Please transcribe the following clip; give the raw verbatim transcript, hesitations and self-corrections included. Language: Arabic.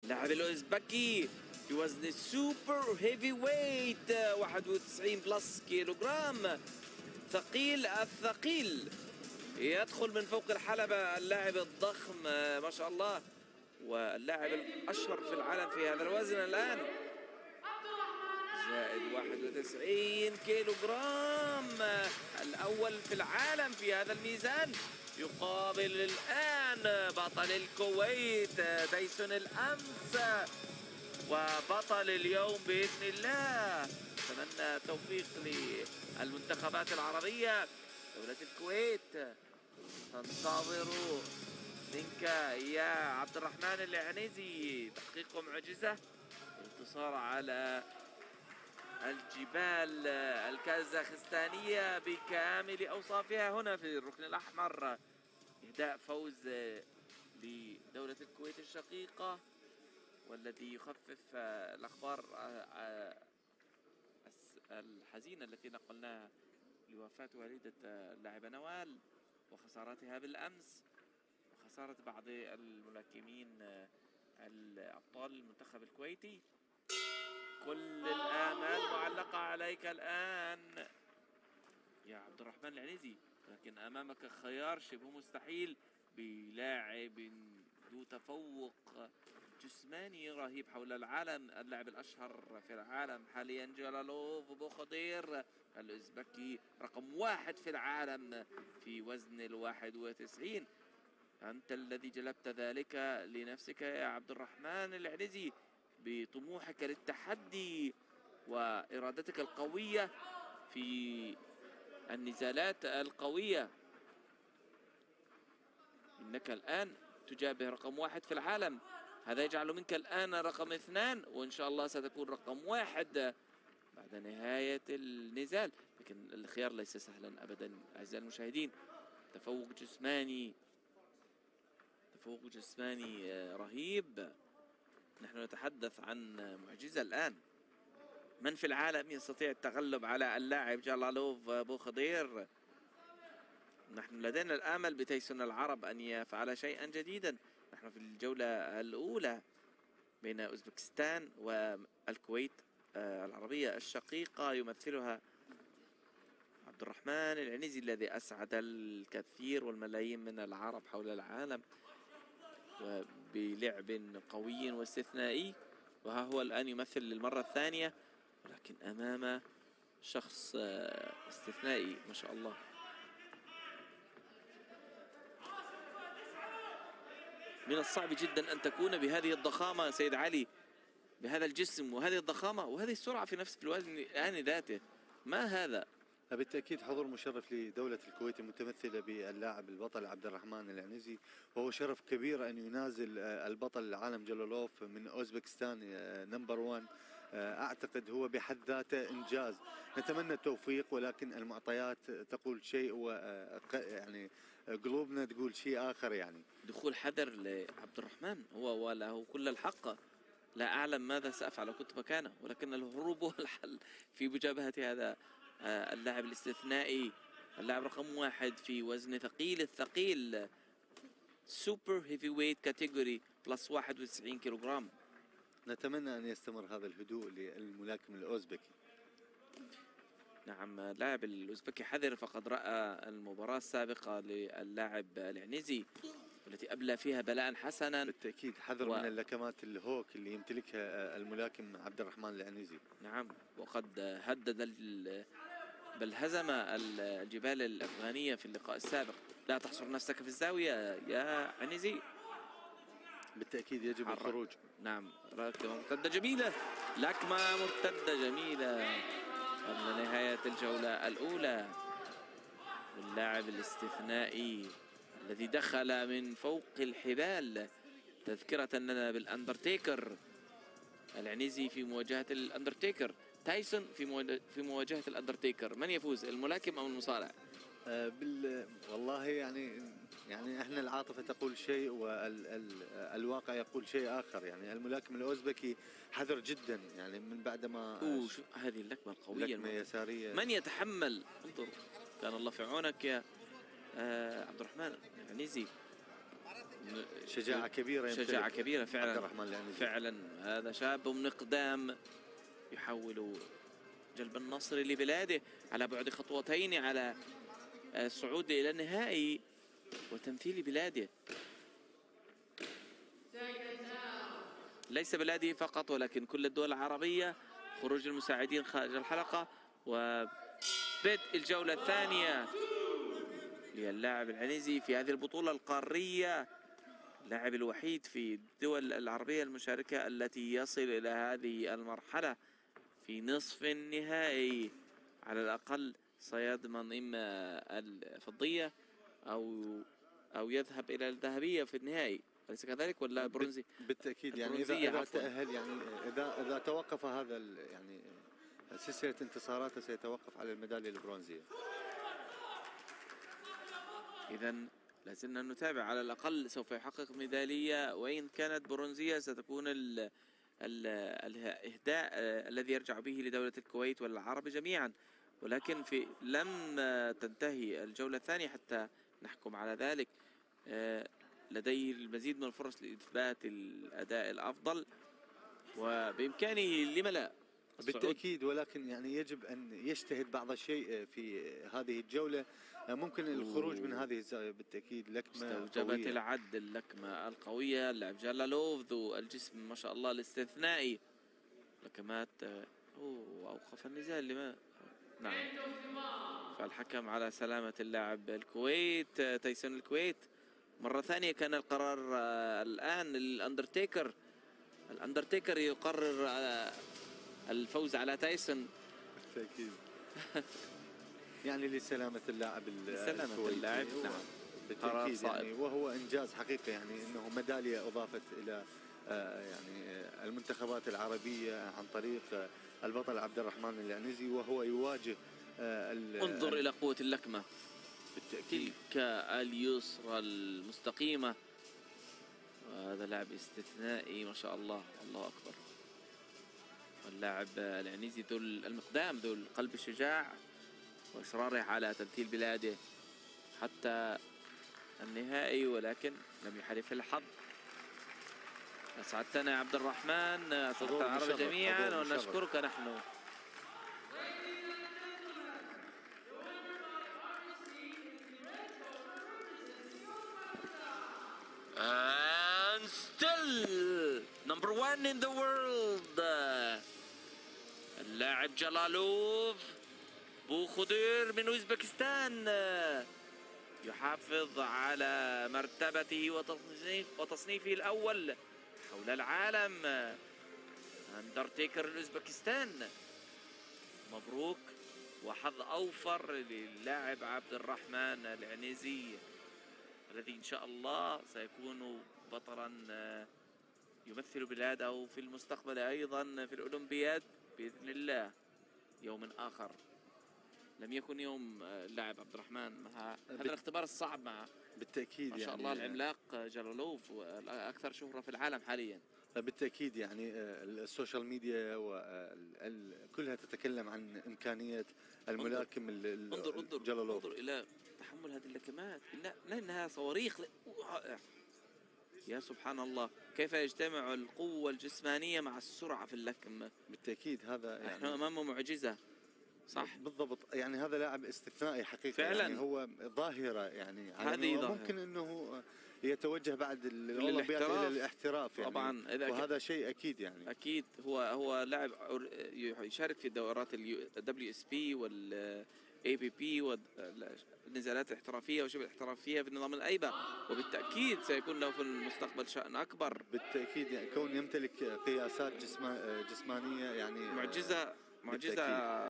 اللاعب الأوزبكي في وزن السوبر هيفي ويت واحد وتسعين بلس كيلو جرام، ثقيل الثقيل. يدخل من فوق الحلبة اللاعب الضخم ما شاء الله، واللاعب الأشهر في العالم في هذا الوزن الآن، زائد واحد وتسعين كيلو جرام، الأول في العالم في هذا الميزان. يقابل الآن بطل الكويت تايسون الأمس وبطل اليوم بإذن الله. أتمنى التوفيق للمنتخبات العربية. دولة الكويت تنتظر منك يا عبد الرحمن العنيزي تحقيق معجزة، الانتصار على الجبال الكازاخستانية بكامل أوصافها هنا في الركن الأحمر. إهداء فوز لدولة الكويت الشقيقة، والذي يخفف الأخبار الحزينة التي نقلناها لوفاة والدة اللاعبة نوال وخسارتها بالأمس، وخسارة بعض الملاكمين الأبطال المنتخب الكويتي. كل الآمال معلقة عليك الآن يا عبد الرحمن العنيزي، لكن أمامك خيار شبه مستحيل بلاعب ذو تفوق جسماني رهيب حول العالم. اللاعب الأشهر في العالم حاليا جلالوف بوخدير الأوزبكي، رقم واحد في العالم في وزن الواحد وتسعين. أنت الذي جلبت ذلك لنفسك يا عبد الرحمن العنيزي بطموحك للتحدي وإرادتك القوية في النزالات القوية. إنك الآن تجابه رقم واحد في العالم، هذا يجعل منك الآن رقم اثنان، وإن شاء الله ستكون رقم واحد بعد نهاية النزال. لكن الخيار ليس سهلا أبدا أعزائي المشاهدين. تفوق جسماني تفوق جسماني رهيب. نحن نتحدث عن معجزة الآن. من في العالم يستطيع التغلب على اللاعب جلالوف بوخدير؟ نحن لدينا الآمل بتايسون العرب أن يفعل شيئا جديدا. نحن في الجولة الأولى بين أوزبكستان والكويت العربية الشقيقة، يمثلها عبد الرحمن العنيزي الذي أسعد الكثير والملايين من العرب حول العالم وبلعب قوي واستثنائي. وها هو الآن يمثل للمرة الثانية، ولكن أمام شخص استثنائي ما شاء الله. من الصعب جدا أن تكون بهذه الضخامة سيد علي، بهذا الجسم وهذه الضخامة وهذه السرعة في نفس الوزن الآن ذاته. ما هذا؟ بالتأكيد حضور مشرف لدولة الكويت المتمثلة باللاعب البطل عبد الرحمن العنيزي، وهو شرف كبير أن ينازل البطل العالم جلالوف من أوزبكستان نمبر وان. أعتقد هو بحد ذاته إنجاز. نتمنى التوفيق، ولكن المعطيات تقول شيء و يعني قلوبنا تقول شيء آخر. يعني دخول حذر لعبد الرحمن هو وله كل الحق. لا أعلم ماذا سأفعل لو كنت مكانه، ولكن الهروب هو الحل في مجابهة هذا اللاعب الاستثنائي، اللاعب رقم واحد في وزن ثقيل الثقيل سوبر هيفي ويت كاتيجوري بلس واحد وتسعين كيلو جرام. نتمنى أن يستمر هذا الهدوء للملاكم الأوزبكي. نعم، اللاعب الأوزبكي حذر، فقد رأى المباراة السابقة للاعب العنيزي والتي أبلى فيها بلاء حسنا. بالتأكيد حذر و... من اللكمات الهوك اللي يمتلكها الملاكم عبد الرحمن العنيزي. نعم، وقد هدد ال... بل هزم الجبال الأفغانية في اللقاء السابق. لا تحصر نفسك في الزاوية يا عنيزي. بالتأكيد يجب حرك. الخروج. نعم، لكمة مرتدة جميلة، لكمة مرتدة جميلة قبل نهاية الجولة الأولى. واللاعب الاستثنائي الذي دخل من فوق الحبال، تذكرة لنا بالأندرتيكر. العنيزي في مواجهة الأندرتيكر، تايسون في في مواجهة الأندرتيكر. من يفوز، الملاكم أو المصارع؟ آه بال والله يعني يعني احنا العاطفة تقول شيء والواقع يقول شيء آخر. يعني الملاكم الأوزبكي حذر جدا، يعني من بعد ما اوه شو هذه اللكمة القوية، لكمة يسارية. من يتحمل؟ انظر، كان الله في عونك يا آه عبد الرحمن العنيزي. شجاعة كبيرة، شجاعة كبيرة فعلا. عبد الرحمن العنزي فعلا هذا شاب من إقدام يحاول جلب النصر لبلاده على بعد خطوتين على الصعود إلى النهائي وتمثيل بلاده، ليس بلاده فقط ولكن كل الدول العربية. خروج المساعدين خارج الحلقة وبدء الجولة الثانية للاعب العنزي في هذه البطولة القارية، اللاعب الوحيد في الدول العربية المشاركة التي يصل إلى هذه المرحلة في نصف النهائي. على الأقل سيضمن إما الفضية أو أو يذهب إلى الذهبية في النهائي، أليس كذلك ولا برونزي؟ بالتأكيد يعني إذا إذا تأهل، يعني إذا إذا توقف هذا يعني سلسلة انتصاراته سيتوقف على الميدالية البرونزية. إذا لازلنا نتابع، على الأقل سوف يحقق ميدالية، وإن كانت برونزية ستكون ال ال الإهداء الذي يرجع به لدولة الكويت والعرب جميعا، ولكن في لم تنتهي الجولة الثانية حتى نحكم على ذلك. لديه المزيد من الفرص لإثبات الأداء الأفضل وبإمكانه لم لا. بالتأكيد، ولكن يعني يجب أن يجتهد بعض الشيء في هذه الجولة. ممكن الخروج من هذه الزاوية بالتأكيد لكمة استوجبت العد، اللكمة القوية. اللاعب جلالوف ذو الجسم ما شاء الله الاستثنائي، لكمات. أوه أوقف النزال لما نعم. فالحكم على سلامة اللاعب الكويت تايسون الكويت. مرة ثانية كان القرار الآن الأندرتيكر الأندرتيكر يقرر الفوز على تايسون بالتأكيد. يعني لسلامة اللاعب لسلامة اللاعب نعم بالتأكيد يعني، وهو إنجاز حقيقي يعني أنه ميدالية أضافت إلى يعني المنتخبات العربية عن طريق البطل عبد الرحمن العنزي، وهو يواجه انظر إلى قوة اللكمة بالتأكيد، تلك اليسرى المستقيمة. وهذا لاعب استثنائي ما شاء الله، الله أكبر. اللاعب العنزي ذو المقدام، ذو القلب الشجاع وإصراره على تمثيل بلاده حتى النهائي، ولكن لم يحالف الحظ. أسعدتنا يا عبد الرحمن، أسعدت العرب جميعا ونشكرك نحن. And still number one in the world اللاعب جلالوف بوخدير من أوزبكستان يحافظ على مرتبته وتصنيف وتصنيفه الأول حول العالم. أندرتيكر الأوزبكستان، مبروك وحظ أوفر للاعب عبد الرحمن العنزي الذي إن شاء الله سيكون بطلا يمثل بلاده في المستقبل أيضا في الأولمبياد بإذن الله يوم آخر. لم يكن يوم اللاعب عبد الرحمن مع هذا الاختبار الصعب معه بالتأكيد، ما شاء يعني الله العملاق جلالوف الأكثر شهرة في العالم حاليا. بالتأكيد يعني السوشيال ميديا وكلها تتكلم عن إمكانية الملاكم انظر انظر جلالوف. انظر إلى تحمل هذه اللكمات، لأنها صواريخ. يا سبحان الله، كيف يجتمع القوة الجسمانية مع السرعة في اللكم. بالتأكيد هذا يعني نحن أمام معجزة. صح بالضبط، يعني هذا لاعب استثنائي حقيقة فعلا. يعني هو ظاهرة يعني هذه ظاهرة. ممكن أنه يتوجه بعد الأولمبياد إلى الاحتراف يعني، طبعا وهذا شيء أكيد يعني. أكيد هو هو لاعب يشارك في دورات الدبليو اس بي والاي بي بي والنزالات الاحترافية وشبه الاحترافية في نظام الأيبة، وبالتأكيد سيكون له في المستقبل شأن أكبر. بالتأكيد يعني كون يمتلك قياسات جسمانية يعني معجزة معجزة.